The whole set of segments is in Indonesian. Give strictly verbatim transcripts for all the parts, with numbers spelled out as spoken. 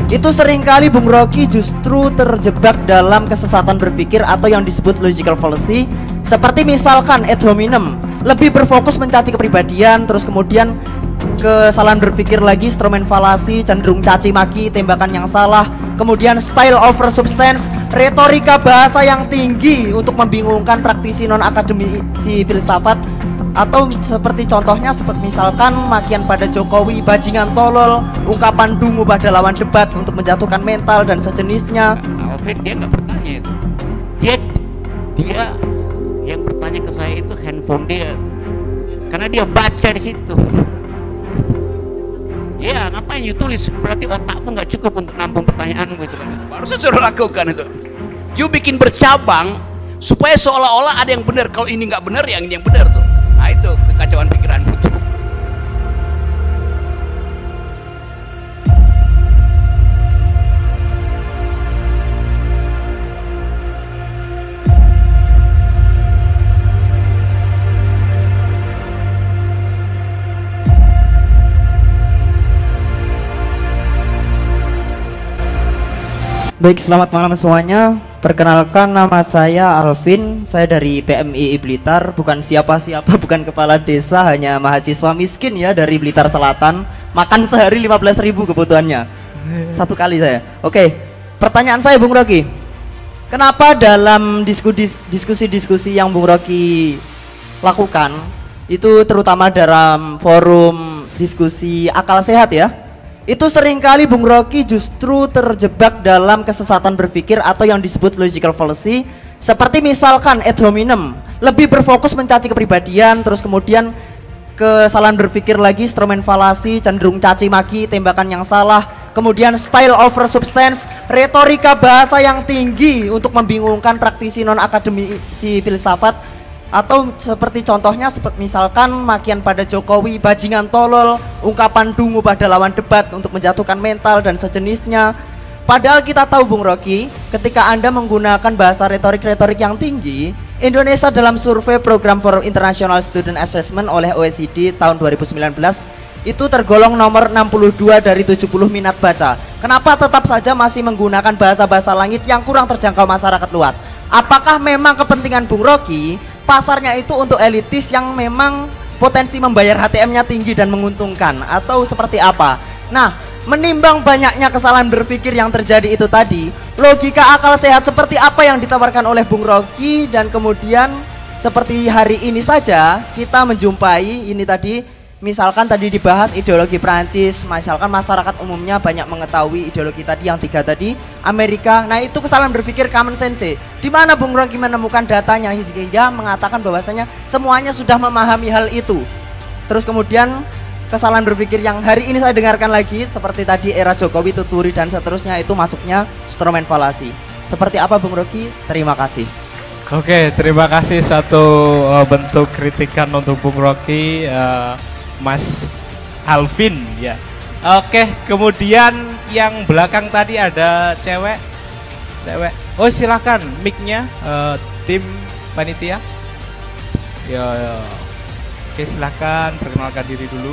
Itu seringkali Bung Rocky justru terjebak dalam kesesatan berpikir atau yang disebut logical fallacy. Seperti misalkan ad hominem, lebih berfokus mencaci kepribadian, terus kemudian kesalahan berpikir lagi, Stroman fallacy, cenderung caci maki, tembakan yang salah. Kemudian style over substance, retorika bahasa yang tinggi untuk membingungkan praktisi non akademisi filsafat. Atau seperti contohnya seperti misalkan makian pada Jokowi, bajingan tolol, ungkapan dungu pada lawan debat untuk menjatuhkan mental dan sejenisnya. Alfred dia nggak bertanya itu, dia dia yang bertanya ke saya itu handphone dia, karena dia baca di situ. Ya ngapain you tulis, berarti otakmu nggak cukup untuk nampung pertanyaanmu itu kan. Baru saya suruh lakukan itu. You bikin bercabang supaya seolah-olah ada yang benar, kalau ini nggak benar yang ini yang benar tuh. Nah itu kekacauan pikiranmu tuh. Baik, selamat malam semuanya. Perkenalkan, nama saya Alvin. Saya dari P M I I Blitar. Bukan siapa-siapa, bukan kepala desa, hanya mahasiswa miskin ya dari Blitar Selatan. Makan sehari lima belas ribu kebutuhannya. Satu kali saya. Oke, pertanyaan saya Bung Rocky. Kenapa dalam diskusi-diskusi yang Bung Rocky lakukan, itu terutama dalam forum diskusi akal sehat ya, itu seringkali Bung Rocky justru terjebak dalam kesesatan berpikir atau yang disebut logical fallacy. Seperti misalkan ad hominem, lebih berfokus mencaci kepribadian, terus kemudian kesalahan berpikir lagi, Stroman fallacy, cenderung caci maki, tembakan yang salah. Kemudian style over substance, retorika bahasa yang tinggi untuk membingungkan praktisi non akademisi filsafat. Atau seperti contohnya seperti misalkan makian pada Jokowi, bajingan tolol, ungkapan dungu pada lawan debat untuk menjatuhkan mental dan sejenisnya. Padahal kita tahu Bung Rocky, ketika Anda menggunakan bahasa retorik-retorik yang tinggi, Indonesia dalam survei Program for International Student Assessment oleh O E C D tahun dua ribu sembilan belas itu tergolong nomor enam puluh dua dari tujuh puluh minat baca. Kenapa tetap saja masih menggunakan bahasa-bahasa langit yang kurang terjangkau masyarakat luas? Apakah memang kepentingan Bung Rocky pasarnya itu untuk elitis yang memang potensi membayar H T M-nya tinggi dan menguntungkan, atau seperti apa? Nah, menimbang banyaknya kesalahan berpikir yang terjadi itu tadi, logika akal sehat seperti apa yang ditawarkan oleh Bung Rocky, dan kemudian seperti hari ini saja kita menjumpai ini tadi, misalkan tadi dibahas ideologi Prancis, misalkan masyarakat umumnya banyak mengetahui ideologi tadi yang tiga tadi, Amerika. Nah itu kesalahan berpikir common sense. Di mana Bung Rocky menemukan datanya hingga mengatakan bahwasanya semuanya sudah memahami hal itu. Terus kemudian kesalahan berpikir yang hari ini saya dengarkan lagi seperti tadi era Jokowi, Tuturi dan seterusnya, itu masuknya Stroman fallacy. Seperti apa Bung Rocky? Terima kasih. Oke, terima kasih satu uh, bentuk kritikan untuk Bung Rocky. Uh, Mas Alvin ya. Oke, kemudian yang belakang tadi ada cewek. Cewek. Oh, silakan mic-nya uh, tim panitia. Ya, ya. Oke, silakan perkenalkan diri dulu.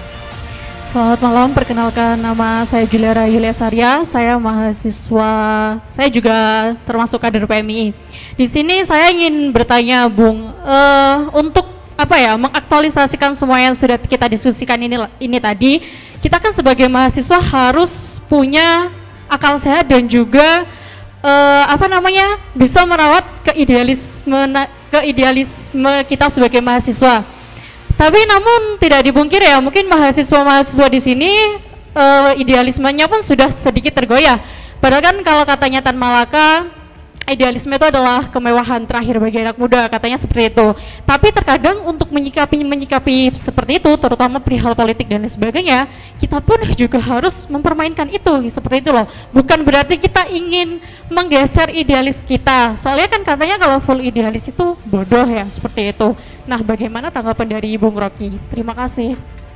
Selamat malam, perkenalkan nama saya Juliara Yulia Sarya. Saya mahasiswa, saya juga termasuk kader P M I I. Di sini saya ingin bertanya Bung, uh, untuk apa ya, mengaktualisasikan semua yang sudah kita diskusikan ini ini tadi, kita kan sebagai mahasiswa harus punya akal sehat dan juga uh, apa namanya, bisa merawat keidealisme keidealisme kita sebagai mahasiswa. Tapi namun tidak dipungkiri ya, mungkin mahasiswa-mahasiswa di sini uh, idealismenya pun sudah sedikit tergoyah. Padahal kan kalau katanya Tan Malaka, idealisme itu adalah kemewahan terakhir bagi anak muda, katanya seperti itu. Tapi terkadang untuk menyikapi menyikapi seperti itu, terutama perihal politik dan sebagainya, kita pun juga harus mempermainkan itu, seperti itu loh. Bukan berarti kita ingin menggeser idealis kita. Soalnya kan katanya kalau full idealis itu bodoh ya, seperti itu. Nah, bagaimana tanggapan dari Bung Rocky? Terima kasih.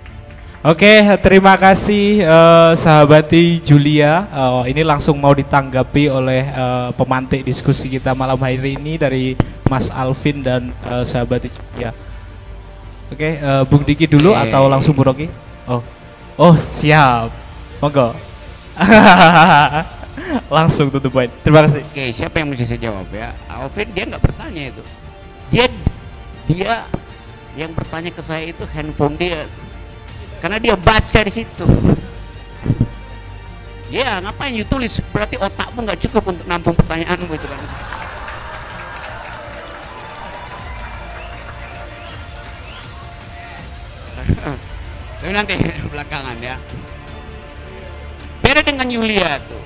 Oke, terima kasih uh, sahabati Julia. Uh, ini langsung mau ditanggapi oleh uh, pemantik diskusi kita malam hari ini dari Mas Alvin dan uh, sahabati Julia. Oke, uh, Bung Diki dulu okay. Atau langsung Bung Rocky? Oh, oh siap. Monggo. Langsung tutup poin. Terima kasih. Oke, siapa yang mesti saya jawab ya? Alvin dia nggak bertanya itu. Dia dia yang bertanya ke saya itu handphone dia. Karena dia baca di situ. Ya, ngapain you tulis? Berarti otakmu nggak cukup untuk nampung pertanyaanmu itu kan. Tapi nanti belakangan ya. Beda dengan Yulia tuh.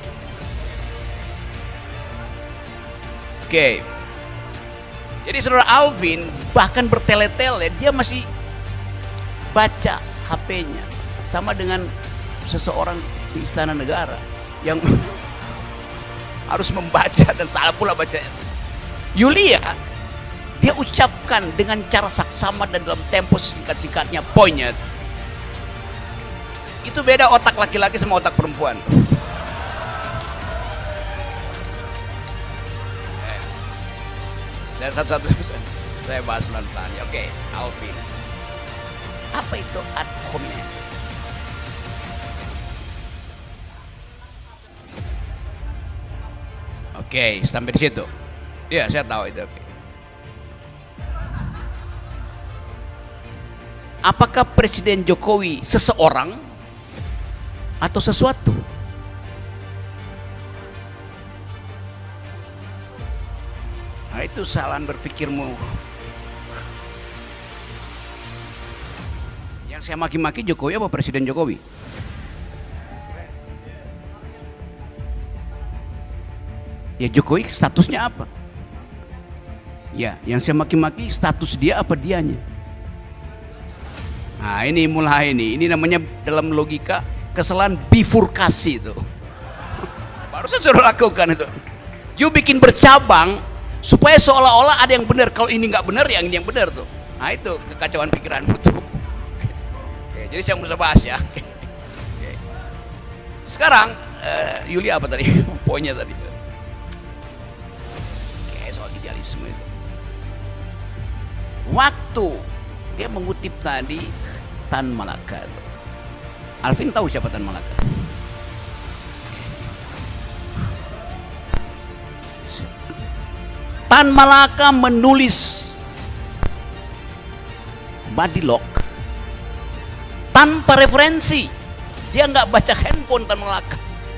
Oke. Jadi saudara Alvin bahkan bertele-tele dia masih baca H P-nya sama dengan seseorang di Istana Negara yang harus membaca dan salah pula bacanya. Yulia dia ucapkan dengan cara saksama dan dalam tempo singkat-singkatnya poinnya. Itu beda otak laki-laki sama otak perempuan. Saya satu-satu saya bahas pelan-pelan. Oke, Alvin. Apa itu ad hominem? Oke, sampai di situ. Ya, saya tahu itu. Oke. Apakah Presiden Jokowi seseorang atau sesuatu? Nah, itu kesalahan berpikirmu. Yang saya maki-maki Jokowi apa Presiden Jokowi? Ya Jokowi statusnya apa? Ya, yang saya maki-maki status dia apa dianya? Nah ini mulai ini, ini namanya dalam logika kesalahan bifurkasi itu. Baru saya suruh lakukan itu. You bikin bercabang supaya seolah-olah ada yang benar. Kalau ini nggak benar, yang ini yang benar tuh. Nah itu kekacauan pikiranmu tuh. Oke, jadi saya bisa bahas ya. Oke. Sekarang uh, Yuli apa tadi? Poinnya tadi. Oke, soal idealisme itu. Waktu dia mengutip tadi Tan Malaka itu. Alvin tahu siapa Tan Malaka? Tan Malaka menulis Madilog tanpa referensi. Dia nggak baca handphone Tan Malaka.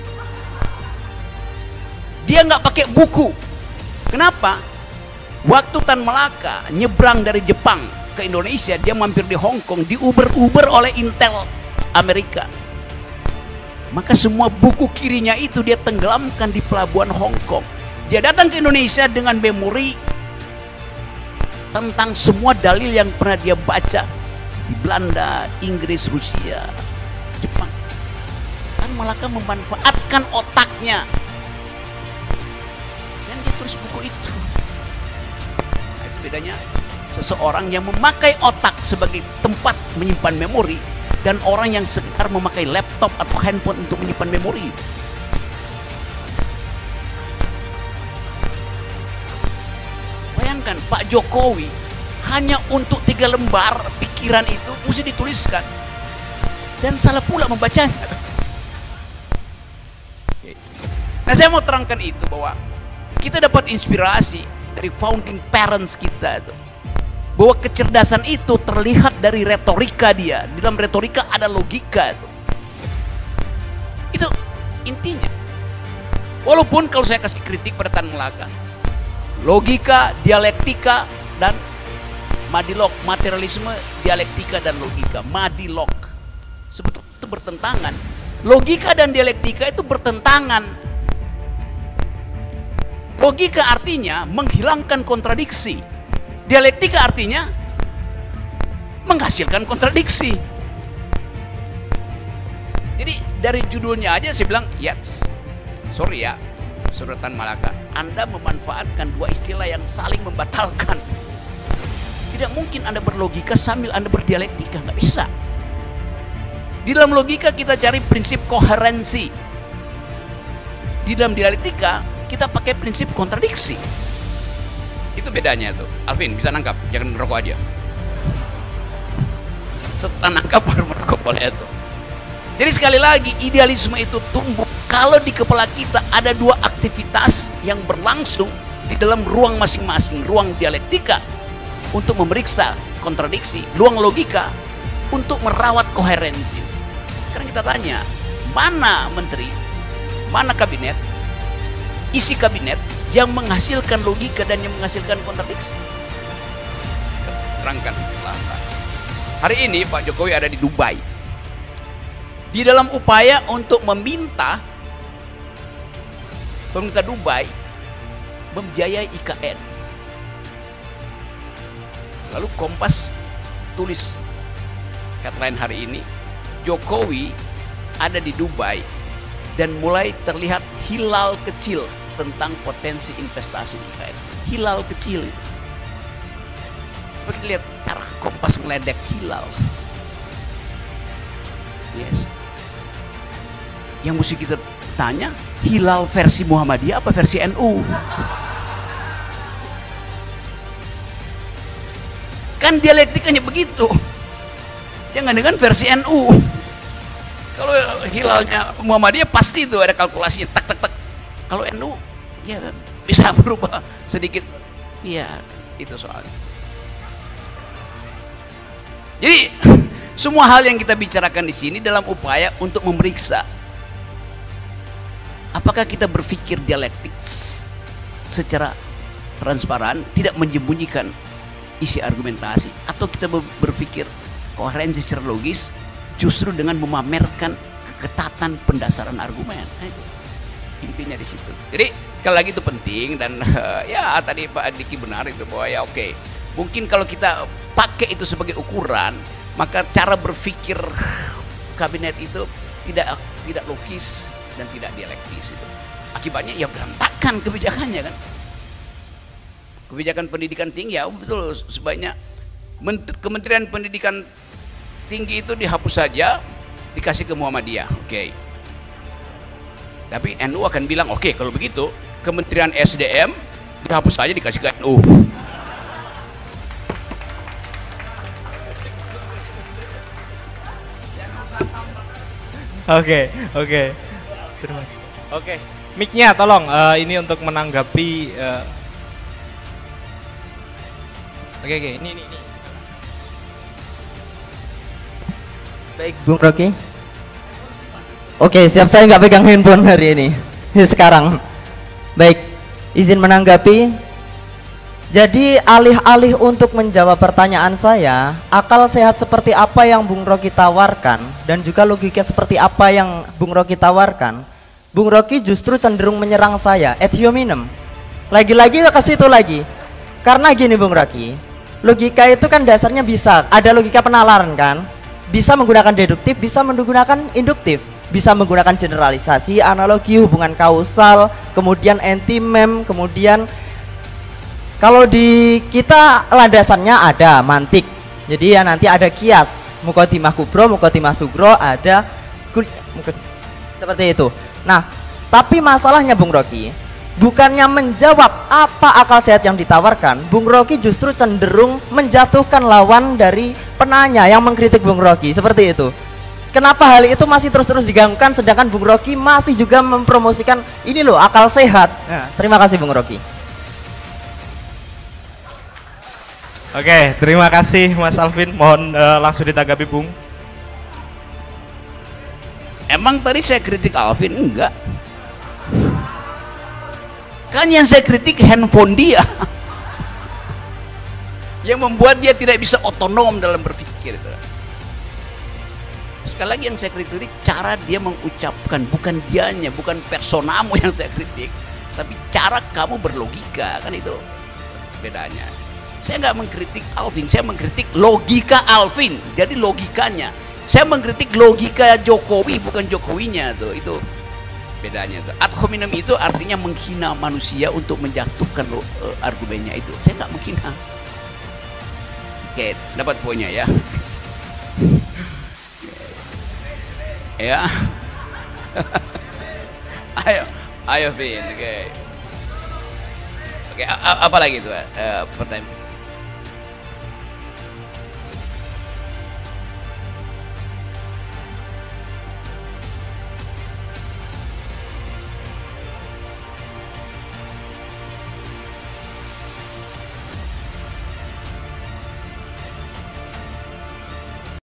Dia nggak pakai buku. Kenapa? Waktu Tan Malaka nyebrang dari Jepang ke Indonesia, dia mampir di Hong Kong, di Uber-Uber oleh Intel Amerika. Maka semua buku kirinya itu dia tenggelamkan di pelabuhan Hong Kong. Dia datang ke Indonesia dengan memori tentang semua dalil yang pernah dia baca di Belanda, Inggris, Rusia, Jepang. Tan Malaka memanfaatkan otaknya dan dia tulis buku itu. Nah, itu bedanya seseorang yang memakai otak sebagai tempat menyimpan memori dan orang yang sekedar memakai laptop atau handphone untuk menyimpan memori. Bayangkan Pak Jokowi hanya untuk tiga lembar pikiran itu mesti dituliskan dan salah pula membacanya. Nah saya mau terangkan itu bahwa kita dapat inspirasi dari founding parents kita itu. Bahwa kecerdasan itu terlihat dari retorika dia. Di dalam retorika ada logika itu. Itu intinya. Walaupun kalau saya kasih kritik pada Tan Malaka, logika, dialektika, dan Madilog, materialisme, dialektika, dan logika. Madilog sebetulnya itu bertentangan. Logika dan dialektika itu bertentangan. Logika artinya menghilangkan kontradiksi. Dialektika artinya menghasilkan kontradiksi. Jadi dari judulnya aja saya bilang, yes, sorry ya, Saudara Tan Malaka, Anda memanfaatkan dua istilah yang saling membatalkan. Tidak mungkin Anda berlogika sambil Anda berdialektika, nggak bisa. Di dalam logika kita cari prinsip koherensi. Di dalam dialektika kita pakai prinsip kontradiksi. Itu bedanya tuh. Alvin bisa nangkap, jangan merokok aja. Setelah nangkap baru merokok boleh itu. Jadi sekali lagi idealisme itu tumbuh kalau di kepala kita ada dua aktivitas yang berlangsung di dalam ruang masing-masing, ruang dialektika untuk memeriksa kontradiksi, ruang logika untuk merawat koherensi. Sekarang kita tanya, mana menteri, mana kabinet, isi kabinet yang menghasilkan logika dan yang menghasilkan kontradiksi? Terangkan. Hari ini Pak Jokowi ada di Dubai, di dalam upaya untuk meminta pemerintah Dubai membiayai I K N. Lalu Kompas tulis headline hari ini, Jokowi ada di Dubai dan mulai terlihat hilal kecil tentang potensi investasi I K N. Hilal kecil. Kita lihat cara Kompas meledek hilal. Yes. Yang mesti kita tanya, hilal versi Muhammadiyah apa versi N U? Kan dialektikanya begitu. Jangan dengan versi N U. Kalau hilalnya Muhammadiyah pasti itu ada kalkulasinya, tak tak tak. Kalau N U ya bisa berubah sedikit. Iya, itu soalnya. Jadi semua hal yang kita bicarakan di sini dalam upaya untuk memeriksa apakah kita berpikir dialektik secara transparan, tidak menyembunyikan isi argumentasi, atau kita berpikir koherensi secara logis justru dengan memamerkan keketatan pendasaran argumen. Nah, itu intinya di situ. Jadi sekali lagi itu penting, dan uh, ya tadi Pak Diki benar itu bahwa ya oke, okay, mungkin kalau kita pakai itu sebagai ukuran, maka cara berpikir kabinet itu tidak tidak logis dan tidak dialektis itu. Akibatnya ya berantakan kebijakannya kan. Kebijakan pendidikan tinggi ya betul, sebanyak Kementerian Pendidikan Tinggi itu dihapus saja, dikasih ke Muhammadiyah. Oke. Okay. Tapi N U akan bilang oke, okay, kalau begitu Kementerian S D M dihapus saja, dikasih ke N U. Oke, oke. Terima kasih. Oke, mic-nya tolong uh, ini untuk menanggapi uh... Oke, oke, ini ini ini. Baik, Bung Rocky. Oke, siap, saya nggak pegang handphone hari ini. Sekarang. Baik, izin menanggapi. Jadi alih-alih untuk menjawab pertanyaan saya, akal sehat seperti apa yang Bung Rocky tawarkan dan juga logika seperti apa yang Bung Rocky tawarkan, Bung Rocky justru cenderung menyerang saya ad hominem. Lagi-lagi ke situ lagi. Karena gini Bung Rocky, logika itu kan dasarnya bisa ada logika penalaran kan, bisa menggunakan deduktif, bisa menggunakan induktif, bisa menggunakan generalisasi, analogi, hubungan kausal, kemudian anti-mem, kemudian kalau di kita landasannya ada mantik. Jadi ya nanti ada kias, muqaddimah kubro, muqaddimah sugro, ada seperti itu. Nah, tapi masalahnya Bung Rocky, bukannya menjawab apa akal sehat yang ditawarkan, Bung Rocky justru cenderung menjatuhkan lawan dari penanya yang mengkritik Bung Rocky, seperti itu. Kenapa hal itu masih terus-terus diganggukan sedangkan Bung Rocky masih juga mempromosikan ini loh akal sehat. Nah, terima kasih Bung Rocky. Oke, terima kasih Mas Alvin. Mohon uh, langsung ditanggapi Bung. Emang tadi saya kritik Alvin? Enggak. Kan yang saya kritik handphone dia. Yang membuat dia tidak bisa otonom dalam berpikir itu. Sekali lagi yang saya kritik cara dia mengucapkan, bukan dianya, bukan personamu yang saya kritik, tapi cara kamu berlogika, kan itu bedanya. Saya nggak mengkritik Alvin, saya mengkritik logika Alvin. Jadi logikanya, saya mengkritik logika Jokowi, bukan Jokowinya tuh. Itu bedanya tuh. Ad hominem itu artinya menghina manusia untuk menjatuhkan lo, uh, argumennya itu. Saya nggak menghina. Oke, dapat poinnya ya. Ya. Ayo, ayo Vin. Oke. Oke, apa lagi tuh uh, pertanyaan?